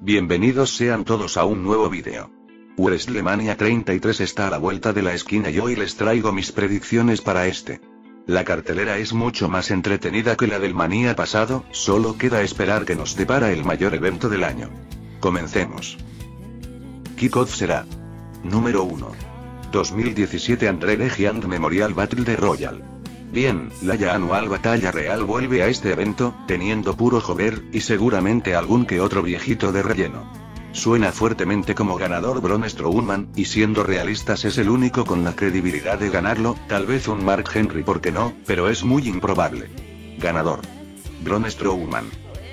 Bienvenidos sean todos a un nuevo vídeo. WrestleMania 33 está a la vuelta de la esquina y hoy les traigo mis predicciones para este. La cartelera es mucho más entretenida que la del Mania pasado, solo queda esperar que nos depara el mayor evento del año. Comencemos. Kickoff será. Número 1. 2017 Andre the Giant Memorial Battle de Royal. Bien, la ya anual batalla real vuelve a este evento, teniendo puro jover, y seguramente algún que otro viejito de relleno. Suena fuertemente como ganador Braun Strowman, y siendo realistas es el único con la credibilidad de ganarlo, tal vez un Mark Henry porque no, pero es muy improbable. Ganador. Braun Strowman.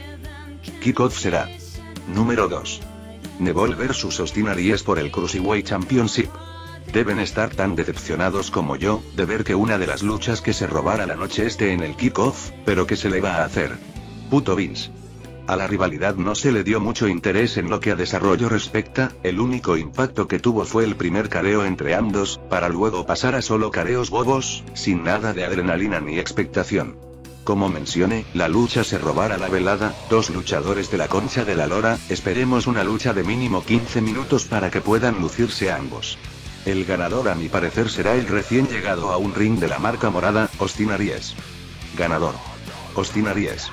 Kickoff será. Número 2. Neville vs Austin Aries por el Cruiserweight Championship. Deben estar tan decepcionados como yo, de ver que una de las luchas que se robara la noche esté en el kickoff, pero ¿qué se le va a hacer? Puto Vince. A la rivalidad no se le dio mucho interés en lo que a desarrollo respecta, el único impacto que tuvo fue el primer careo entre ambos, para luego pasar a solo careos bobos, sin nada de adrenalina ni expectación. Como mencioné, la lucha se robará la velada, dos luchadores de la concha de la lora, esperemos una lucha de mínimo 15 minutos para que puedan lucirse ambos. El ganador a mi parecer será el recién llegado a un ring de la marca morada, Austin Aries. Ganador. Austin Aries.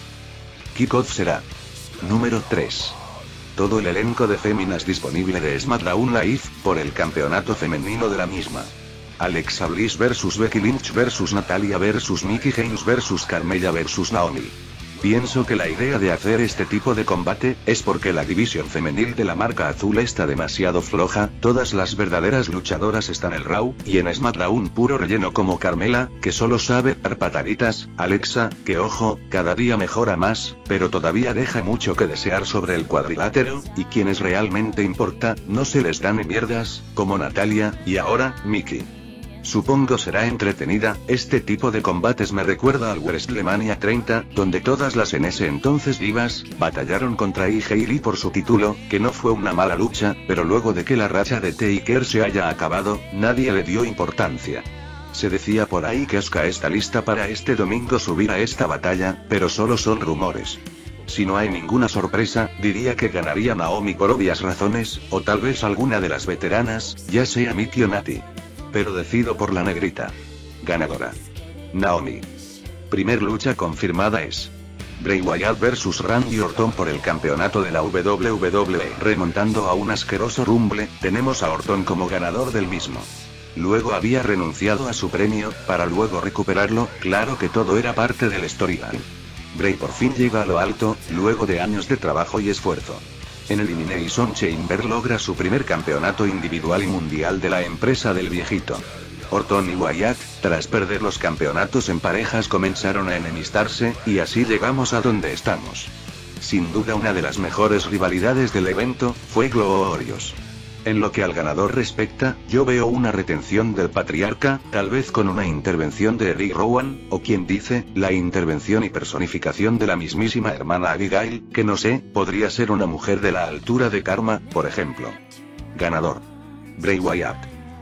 Kickoff será. Número 3. Todo el elenco de féminas disponible de SmackDown Live, por el campeonato femenino de la misma. Alexa Bliss vs Becky Lynch vs Natalya vs Mickie James vs Carmella vs Naomi. Pienso que la idea de hacer este tipo de combate, es porque la división femenil de la marca azul está demasiado floja, todas las verdaderas luchadoras están en el Raw, y en SmackDown puro relleno como Carmella, que solo sabe dar pataditas, Alexa, que ojo, cada día mejora más, pero todavía deja mucho que desear sobre el cuadrilátero, y quienes realmente importa, no se les dan ni mierdas, como Natalya, y ahora, Mickie. Supongo será entretenida, este tipo de combates me recuerda al WrestleMania 30, donde todas las en ese entonces divas, batallaron contra AJ Lee por su título, que no fue una mala lucha, pero luego de que la racha de Taker se haya acabado, nadie le dio importancia. Se decía por ahí que Asuka está lista para este domingo subir a esta batalla, pero solo son rumores. Si no hay ninguna sorpresa, diría que ganaría Naomi por obvias razones, o tal vez alguna de las veteranas, ya sea Mickie o Nati. Pero decido por la negrita. Ganadora. Naomi. Primer lucha confirmada es. Bray Wyatt vs Randy Orton por el campeonato de la WWE. Remontando a un asqueroso Rumble, tenemos a Orton como ganador del mismo. Luego había renunciado a su premio, para luego recuperarlo, claro que todo era parte del storyline. Bray por fin llega a lo alto, luego de años de trabajo y esfuerzo. En Elimination Chamber logra su primer campeonato individual y mundial de la empresa del viejito. Orton y Wyatt, tras perder los campeonatos en parejas comenzaron a enemistarse, y así llegamos a donde estamos. Sin duda una de las mejores rivalidades del evento, fue glorioso. En lo que al ganador respecta, yo veo una retención del patriarca, tal vez con una intervención de Eddie Rowan, o quien dice, la intervención y personificación de la mismísima hermana Abigail, que no sé, podría ser una mujer de la altura de Karma, por ejemplo. Ganador. Bray Wyatt.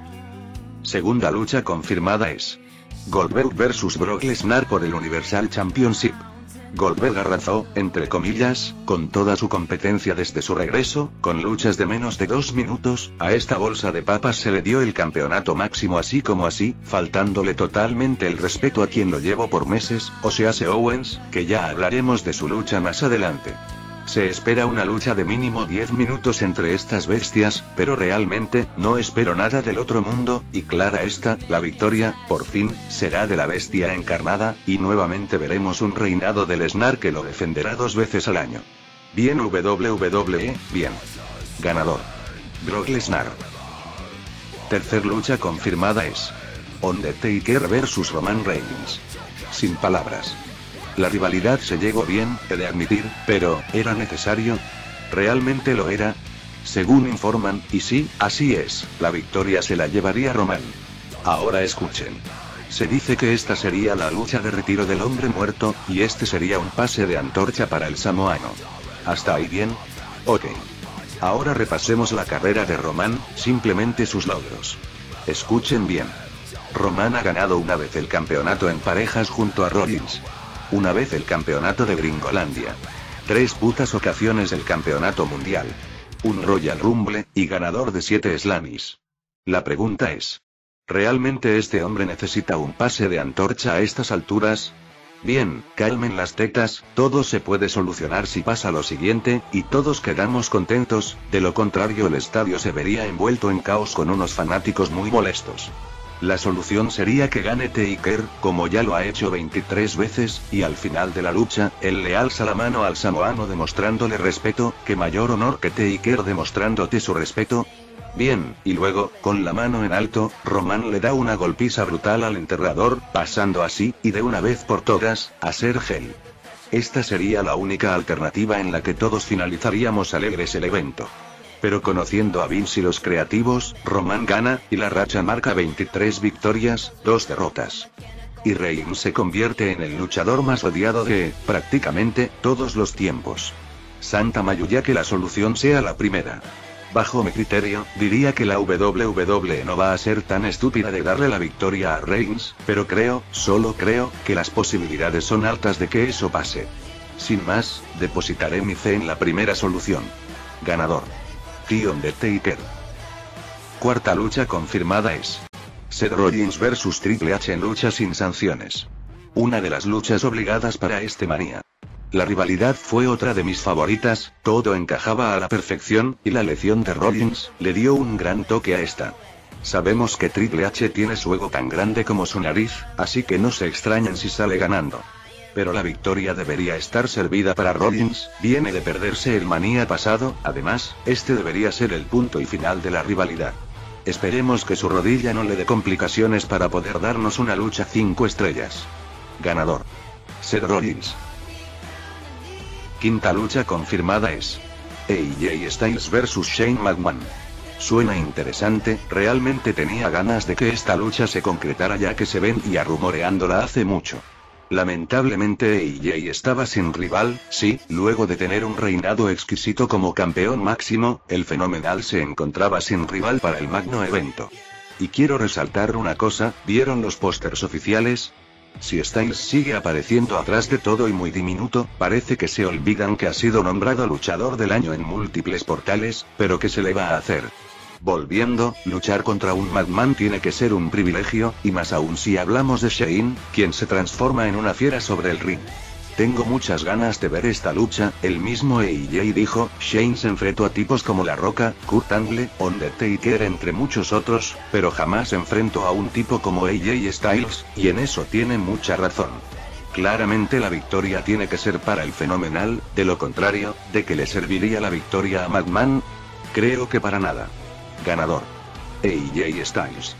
Segunda lucha confirmada es. Goldberg vs Brock Lesnar por el Universal Championship. Goldberg arrasó, entre comillas, con toda su competencia desde su regreso, con luchas de menos de 2 minutos, a esta bolsa de papas se le dio el campeonato máximo así como así, faltándole totalmente el respeto a quien lo llevó por meses, o sea Owens, que ya hablaremos de su lucha más adelante. Se espera una lucha de mínimo 10 minutos entre estas bestias, pero realmente, no espero nada del otro mundo, y clara está, la victoria, por fin, será de la bestia encarnada, y nuevamente veremos un reinado de Lesnar que lo defenderá 2 veces al año. Bien WWE, bien. Ganador. Brock Lesnar. Tercer lucha confirmada es. Undertaker vs Roman Reigns. Sin palabras. La rivalidad se llegó bien, he de admitir, pero, ¿era necesario? ¿Realmente lo era? Según informan, y sí, así es, la victoria se la llevaría Roman. Ahora escuchen. Se dice que esta sería la lucha de retiro del hombre muerto, y este sería un pase de antorcha para el samoano. ¿Hasta ahí bien? Ok. Ahora repasemos la carrera de Roman, simplemente sus logros. Escuchen bien. Roman ha ganado una vez el campeonato en parejas junto a Rollins. Una vez el campeonato de Gringolandia. 3 putas ocasiones el campeonato mundial. Un Royal Rumble, y ganador de 7 Slammies. La pregunta es: ¿realmente este hombre necesita un pase de antorcha a estas alturas? Bien, calmen las tetas, todo se puede solucionar si pasa lo siguiente, y todos quedamos contentos, de lo contrario el estadio se vería envuelto en caos con unos fanáticos muy molestos. La solución sería que gane Taker, como ya lo ha hecho 23 veces, y al final de la lucha, él le alza la mano al samoano demostrándole respeto, que mayor honor que Taker demostrándote su respeto. Bien, y luego, con la mano en alto, Roman le da una golpiza brutal al enterrador, pasando así, y de una vez por todas, a ser heel. Esta sería la única alternativa en la que todos finalizaríamos alegres el evento. Pero conociendo a Vince y los creativos, Roman gana, y la racha marca 23 victorias, 2 derrotas. Y Reigns se convierte en el luchador más odiado de, prácticamente, todos los tiempos. Santa Mayuya que la solución sea la primera. Bajo mi criterio, diría que la WWE no va a ser tan estúpida de darle la victoria a Reigns, pero solo creo, que las posibilidades son altas de que eso pase. Sin más, depositaré mi fe en la primera solución. Ganador: The Undertaker. Cuarta lucha confirmada es Seth Rollins vs Triple H en lucha sin sanciones. Una de las luchas obligadas para este Mania. La rivalidad fue otra de mis favoritas, todo encajaba a la perfección, y la lesión de Rollins le dio un gran toque a esta. Sabemos que Triple H tiene su ego tan grande como su nariz, así que no se extrañen si sale ganando. Pero la victoria debería estar servida para Rollins, viene de perderse el Mania pasado, además, este debería ser el punto y final de la rivalidad. Esperemos que su rodilla no le dé complicaciones para poder darnos una lucha 5 estrellas. Ganador: Seth Rollins. Quinta lucha confirmada es AJ Styles vs Shane McMahon. Suena interesante, realmente tenía ganas de que esta lucha se concretara ya que se ven y rumoreándola hace mucho. Lamentablemente AJ estaba sin rival, sí, luego de tener un reinado exquisito como campeón máximo, el fenomenal se encontraba sin rival para el magno evento. Y quiero resaltar una cosa, ¿vieron los pósters oficiales? Si Styles sigue apareciendo atrás de todo y muy diminuto, parece que se olvidan que ha sido nombrado luchador del año en múltiples portales, pero ¿qué se le va a hacer? Volviendo, luchar contra un McMahon tiene que ser un privilegio, y más aún si hablamos de Shane, quien se transforma en una fiera sobre el ring. Tengo muchas ganas de ver esta lucha, el mismo AJ dijo, Shane se enfrentó a tipos como La Roca, Kurt Angle, Undertaker entre muchos otros, pero jamás enfrentó a un tipo como AJ Styles, y en eso tiene mucha razón. Claramente la victoria tiene que ser para el fenomenal, de lo contrario, ¿de qué le serviría la victoria a McMahon? Creo que para nada. Ganador: AJ Styles.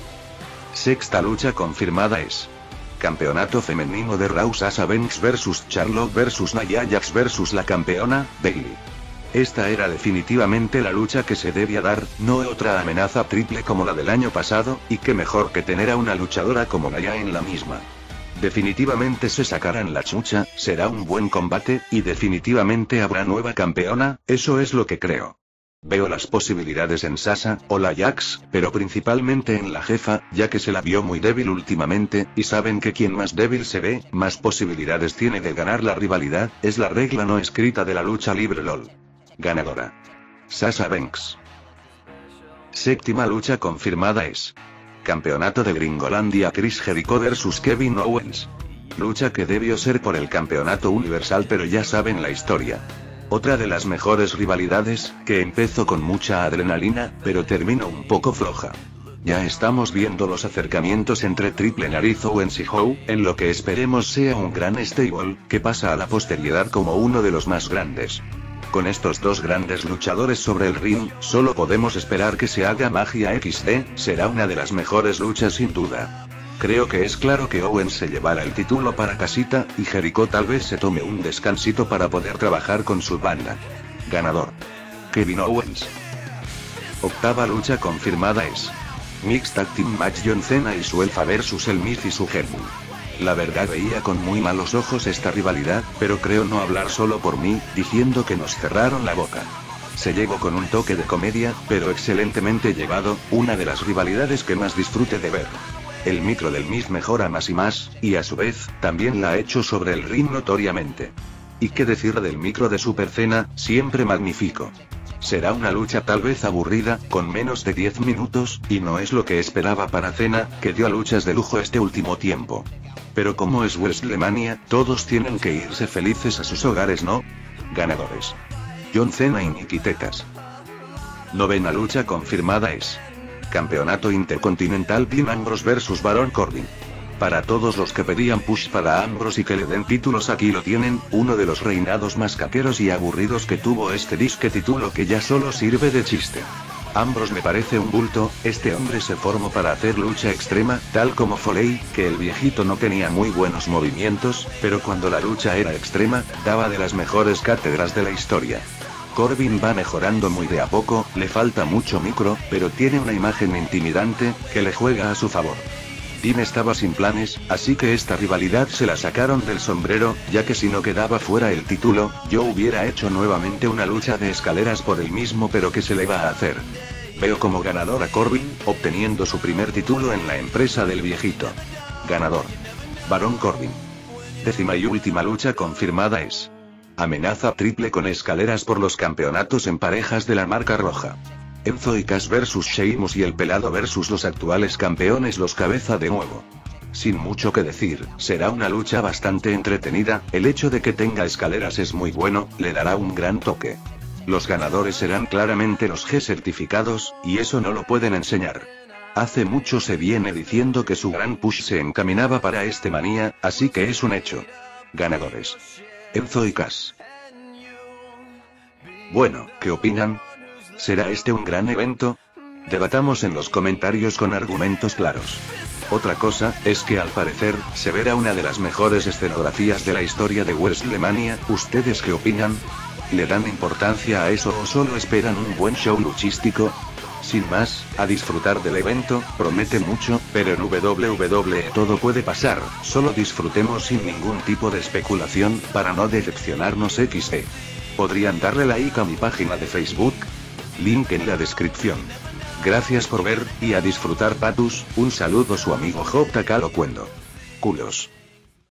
Sexta lucha confirmada es Campeonato femenino de Raw: Sasha Banks vs Charlotte vs Nia Jax vs la campeona, Bayley. Esta era definitivamente la lucha que se debía dar, no otra amenaza triple como la del año pasado, y qué mejor que tener a una luchadora como Nia en la misma. Definitivamente se sacarán la chucha, será un buen combate, y definitivamente habrá nueva campeona, eso es lo que creo. Veo las posibilidades en Sasha, o la Jax, pero principalmente en la jefa, ya que se la vio muy débil últimamente, y saben que quien más débil se ve, más posibilidades tiene de ganar la rivalidad, es la regla no escrita de la lucha libre LOL. Ganadora: Sasha Banks. Séptima lucha confirmada es Campeonato de Gringolandia: Chris Jericho vs Kevin Owens. Lucha que debió ser por el campeonato universal, pero ya saben la historia. Otra de las mejores rivalidades, que empezó con mucha adrenalina, pero terminó un poco floja. Ya estamos viendo los acercamientos entre Triple Nariz Owens y Howe, en lo que esperemos sea un gran stable, que pasa a la posteridad como uno de los más grandes. Con estos dos grandes luchadores sobre el ring, solo podemos esperar que se haga magia XD, será una de las mejores luchas sin duda. Creo que es claro que Owens se llevará el título para casita, y Jericho tal vez se tome un descansito para poder trabajar con su banda. Ganador: Kevin Owens. Octava lucha confirmada es Mixed Tag Team Match: John Cena y su Elfa vs el Miz y su Germu. La verdad veía con muy malos ojos esta rivalidad, pero creo no hablar solo por mí, diciendo que nos cerraron la boca. Se llevó con un toque de comedia, pero excelentemente llevado, una de las rivalidades que más disfrute de ver. El micro del Miz mejora más y más, y a su vez, también la ha hecho sobre el ring notoriamente. Y qué decir del micro de Super Cena, siempre magnífico. Será una lucha tal vez aburrida, con menos de 10 minutos, y no es lo que esperaba para Cena, que dio luchas de lujo este último tiempo. Pero como es WrestleMania, todos tienen que irse felices a sus hogares, ¿no? Ganadores: John Cena y Nikki Tetas. Novena lucha confirmada es Campeonato Intercontinental Dean Ambrose vs Baron Corbin. Para todos los que pedían push para Ambrose y que le den títulos, aquí lo tienen, uno de los reinados más caqueros y aburridos que tuvo este disque título que ya solo sirve de chiste. Ambrose me parece un bulto, este hombre se formó para hacer lucha extrema, tal como Foley, que el viejito no tenía muy buenos movimientos, pero cuando la lucha era extrema, daba de las mejores cátedras de la historia. Corbin va mejorando muy de a poco, le falta mucho micro, pero tiene una imagen intimidante, que le juega a su favor. Dean estaba sin planes, así que esta rivalidad se la sacaron del sombrero, ya que si no quedaba fuera el título, yo hubiera hecho nuevamente una lucha de escaleras por el mismo, pero ¿qué se le va a hacer? Veo como ganador a Corbin, obteniendo su primer título en la empresa del viejito. Ganador: Baron Corbin. Décima y última lucha confirmada es amenaza triple con escaleras por los campeonatos en parejas de la marca roja. Enzo y Cass vs Sheamus y el Pelado vs los actuales campeones los Cabeza de Nuevo. Sin mucho que decir, será una lucha bastante entretenida, el hecho de que tenga escaleras es muy bueno, le dará un gran toque. Los ganadores serán claramente los G certificados, y eso no lo pueden enseñar. Hace mucho se viene diciendo que su gran push se encaminaba para este Mania, así que es un hecho. Ganadores: Enzo y Cass. Bueno, ¿qué opinan? ¿Será este un gran evento? Debatamos en los comentarios con argumentos claros. Otra cosa, es que al parecer, se verá una de las mejores escenografías de la historia de WrestleMania. ¿Ustedes qué opinan? ¿Le dan importancia a eso o solo esperan un buen show luchístico? Sin más, a disfrutar del evento, promete mucho, pero en WWE todo puede pasar, solo disfrutemos sin ningún tipo de especulación, para no decepcionarnos XD. ¿Podrían darle like a mi página de Facebook? Link en la descripción. Gracias por ver, y a disfrutar patus, un saludo su amigo JK Locuendo. Culos.